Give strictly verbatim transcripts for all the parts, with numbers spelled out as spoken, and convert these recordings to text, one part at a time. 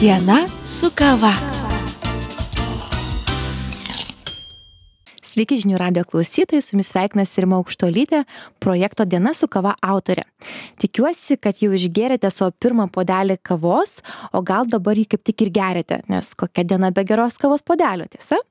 Diena su kava. Sveiki žinių radijo klausytojai, su jumis sveikinasi Rima Aukštuolytė, projekto Diena su kava autorė. Tikiuosi, kad jau išgėrėte savo pirmą puodelį kavos, o gal dabar jį kaip tik ir geriate, nes kokia diena be geros kavos puodelio, tiesa?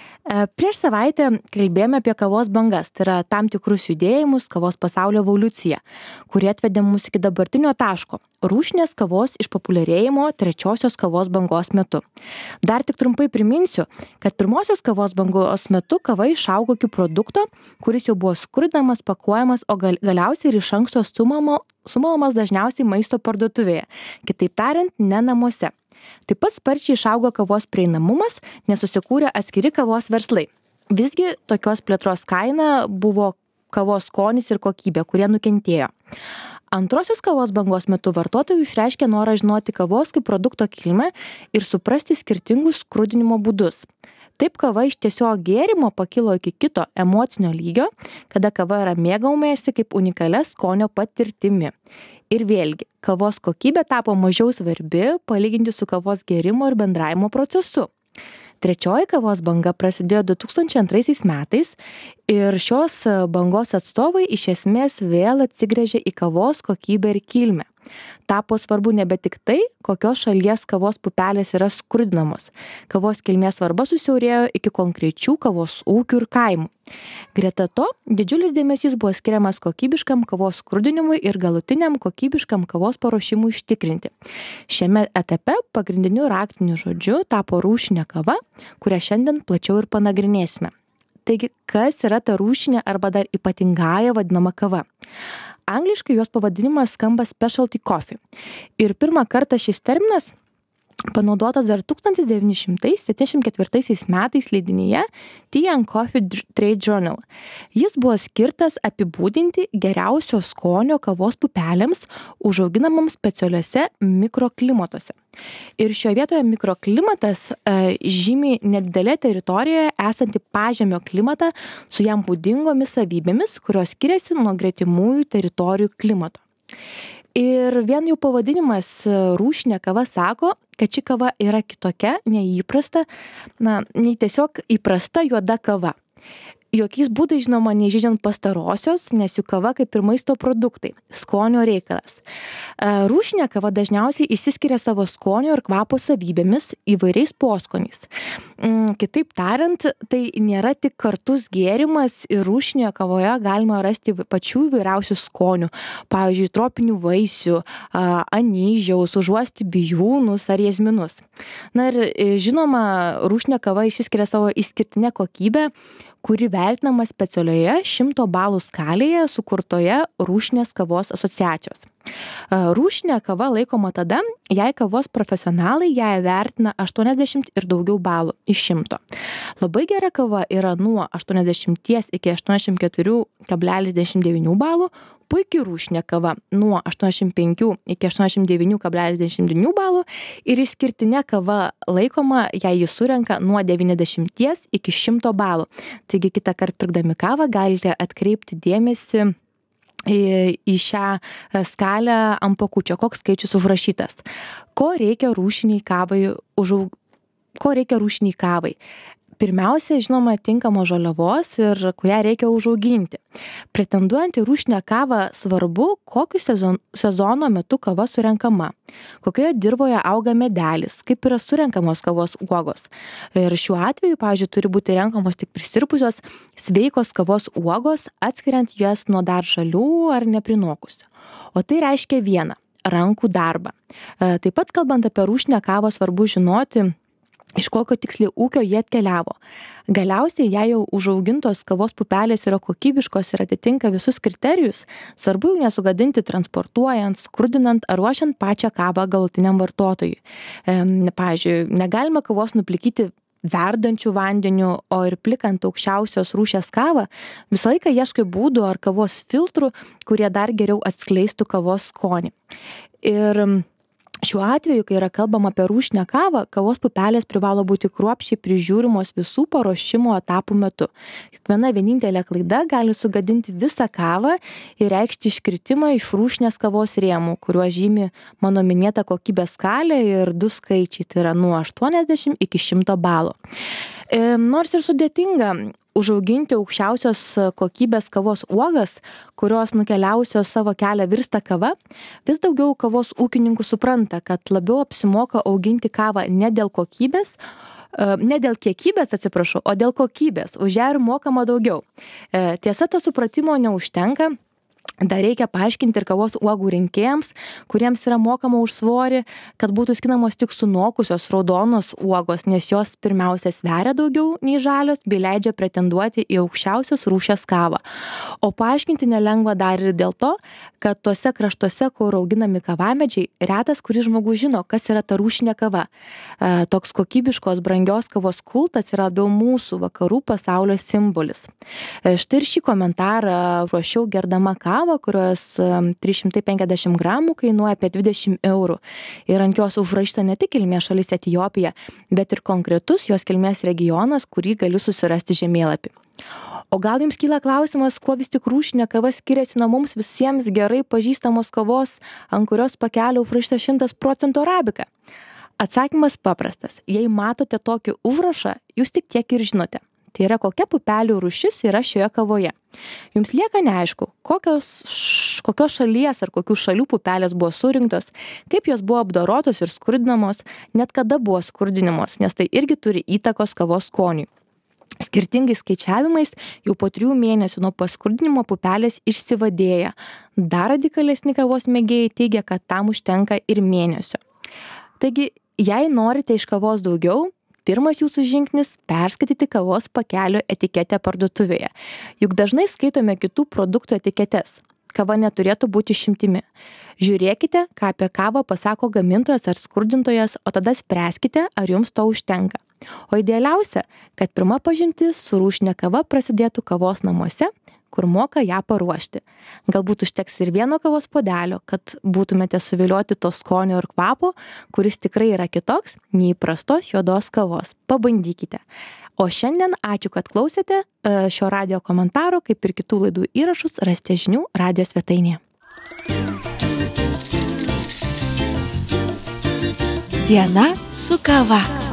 Prieš savaitę kalbėjome apie kavos bangas, tai yra tam tikrus judėjimus, kavos pasaulio evoliuciją, kurie atvedė mus iki dabartinio taško – rūšinės kavos išpopuliarėjimo trečiosios kavos bangos metu. Dar tik trumpai priminsiu, kad pirmosios kavos bangos metu kava išaugo iki produkto, kuris jau buvo skrudinamas, pakuojamas, o gal, galiausiai ir iš anksto sumamo, sumamas dažniausiai maisto parduotuvėje, kitaip tariant, ne namuose. Taip pat sparčiai išaugo kavos prieinamumas, nes susikūrė atskiri kavos verslai. Visgi tokios plėtros kaina buvo kavos skonis ir kokybė, kurie nukentėjo. Antrosios kavos bangos metu vartotojų išreiškė norą žinoti kavos kaip produkto kilmę ir suprasti skirtingus skrudinimo būdus. Taip kava iš tiesiog gėrimo pakilo iki kito emocinio lygio, kada kava yra mėgaujamasi kaip unikalia skonio patirtimi. Ir vėlgi, kavos kokybė tapo mažiau svarbi palyginti su kavos gėrimo ir bendravimo procesu. Trečioji kavos banga prasidėjo du tūkstančiai antraisiais metais ir šios bangos atstovai iš esmės vėl atsigręžė į kavos kokybę ir kilmę. Tapo svarbu nebe tik tai, kokios šalies kavos pupelės yra skrudinamos. Kavos kilmės svarba susiaurėjo iki konkrečių kavos ūkių ir kaimų. Greta to, didžiulis dėmesys buvo skiriamas kokybiškam kavos skrudinimui ir galutiniam kokybiškam kavos paruošimui užtikrinti. Šiame etape pagrindiniu raktiniu žodžiu tapo rūšinė kava, kurią šiandien plačiau ir panagrinėsime. Taigi, kas yra ta rūšinė arba dar ypatingąja vadinama kava? Angliškai jos pavadinimas skamba specialty coffee. Ir pirmą kartą šis terminas panaudotas dar tūkstantis devyni šimtai septyniasdešimt ketvirtaisiais metais leidinyje Tea and Coffee Trade Journal. Jis buvo skirtas apibūdinti geriausio skonio kavos pupelėms užauginamams specialiuose mikroklimatuose. Ir šioje vietoje mikroklimatas e, žymi nedidelė teritorijoje esantį pažemio klimatą su jam būdingomis savybėmis, kurios skiriasi nuo gretimųjų teritorijų klimato. Ir vien jau pavadinimas rūšinė kava sako, kad ši kava yra kitokia, neįprasta, na, nei tiesiog įprasta juoda kava. Jokiais būdais, žinoma, neįžeidžiant pastarosios, nes jų kava kaip ir maisto produktai, skonio reikalas. Rūšinė kava dažniausiai išsiskiria savo skonio ir kvapo savybėmis įvairiais poskoniais. Kitaip tariant, tai nėra tik kartus gėrimas ir rūšinėje kavoje galima rasti pačių įvairiausių skonių, pavyzdžiui, tropinių vaisių, anyžiaus, užuosti bijūnus ar jazminus. Na ir žinoma, rūšinė kava išsiskiria savo išskirtinę kokybę, kuri vertinama specialioje šimto balų skalėje sukurtoje rūšinės kavos asociacijos. Rūšinė kava laikoma tada, jei kavos profesionalai ją vertina aštuoniasdešimt ir daugiau balų iš šimto. Labai gera kava yra nuo aštuoniasdešimt iki aštuoniasdešimt keturi kablelis dešimt devyni balų, puikiai rūšinė kava nuo aštuoniasdešimt penki iki aštuoniasdešimt devyni kablelis dešimt devyni balų ir išskirtinė kava laikoma, jei jis surenka nuo devyniasdešimt iki šimto balų. Taigi kitą kartą pirkdami kavą galite atkreipti dėmesį į šią skalę ant pakučio, koks skaičius užrašytas. Ko reikia rūšiniai kavai, užaug... Ko reikia rūšiniai kavai? Pirmiausia, žinoma, tinkamos žaliavos ir kurią reikia užauginti. Pretenduojant į rūšinę kavą svarbu, kokiu sezon, sezono metu kava surenkama, kokioje dirvoje auga medelis, kaip yra surenkamos kavos uogos. Ir šiuo atveju, pavyzdžiui, turi būti renkamos tik prisirpusios sveikos kavos uogos, atskiriant jas nuo dar žalių ar neprinokusių. O tai reiškia vieną – rankų darbą. Taip pat, kalbant apie rūšinę kavą, svarbu žinoti, iš kokio tiksliai ūkio jie atkeliavo. Galiausiai, jei jau užaugintos kavos pupelės yra kokybiškos ir atitinka visus kriterijus, svarbu jų nesugadinti transportuojant, skrudinant ar ruošiant pačią kavą galutiniam vartotojui. E, pavyzdžiui, negalima kavos nuplikyti verdančių vandeniu, o ir plikant aukščiausios rūšies kavą, visą laiką ieškai būdų ar kavos filtrų, kurie dar geriau atskleistų kavos skonį. Ir Šiuo atveju, kai yra kalbama apie rūšinę kavą, kavos pupelės privalo būti kruopščiai prižiūrimos visų paruošimo etapų metu. Juk viena vienintelė klaida gali sugadinti visą kavą ir reikšti iškritimą iš rūšinės kavos rėmų, kuriuo žymi mano minėta kokybės skalė ir du skaičiai, tai yra nuo aštuoniasdešimt iki šimto balų. E, nors ir sudėtinga užauginti aukščiausios kokybės kavos uogas, kurios nukeliausios savo kelią virsta kava, vis daugiau kavos ūkininkų supranta, kad labiau apsimoka auginti kavą ne dėl kokybės, ne dėl kiekybės, atsiprašau, o dėl kokybės. Už ją ir mokama daugiau. Tiesa, to supratimo neužtenka. Dar reikia paaiškinti ir kavos uogų rinkėjams, kuriems yra mokama už svorį, kad būtų skinamos tik sunokusios raudonos uogos, nes jos pirmiausia sveria daugiau nei žalios, bei leidžia pretenduoti į aukščiausios rūšies kavą. O paaiškinti nelengva dar ir dėl to, kad tose kraštuose, kur auginami kavamedžiai, retas kuris žmogus žino, kas yra ta rūšinė kava. E, toks kokybiškos, brangios kavos kultas yra labiau mūsų vakarų pasaulio simbolis. E, štai ir šį komentarą ruošiau gerdama kavą, kurios trys šimtai penkiasdešimt gramų kainuoja apie dvidešimt eurų. Ir ant jos užrašyta ne tik kilmės šalis Etiopija, bet ir konkretus jos kilmės regionas, kurį galiu susirasti žemėlapį. O gal jums kyla klausimas, kuo vis tik rūšinė kava skiriasi nuo mums visiems gerai pažįstamos kavos, ant kurios pakelio užrašyta šimtas procentų arabika? Atsakymas paprastas. Jei matote tokį užrašą, jūs tik tiek ir žinote. Tai yra, kokia pupelių rūšis yra šioje kavoje. Jums lieka neaišku, kokios, kokios šalies ar kokių šalių pupelės buvo surinktos, kaip jos buvo apdorotos ir skurdinamos, net kada buvo skurdinamos, nes tai irgi turi įtakos kavos skoniui. Skirtingais skaičiavimais jau po trijų mėnesių nuo paskurdinimo pupelės išsivadėja. Dar radikalesni kavos mėgėjai teigia, kad tam užtenka ir mėnesio. Taigi, jei norite iš kavos daugiau, pirmas jūsų žingsnis – perskaityti kavos pakelio etiketę parduotuvėje. Juk dažnai skaitome kitų produktų etiketes. Kava neturėtų būti išimtimi. Žiūrėkite, ką apie kavą pasako gamintojas ar skurdintojas, o tada spręskite, ar jums to užtenka. O idealiausia, kad pirma pažintis su rūšinė kava prasidėtų kavos namuose, kur moka ją paruošti. Galbūt užteks ir vieno kavos puodelio, kad būtumėte suvilioti to skonio ir kvapo, kuris tikrai yra kitoks nei įprastos juodos kavos. Pabandykite. O šiandien ačiū, kad klausėte. Šio radijo komentaro, kaip ir kitų laidų įrašus, rasite žinių radijo svetainėje. Diena su kava.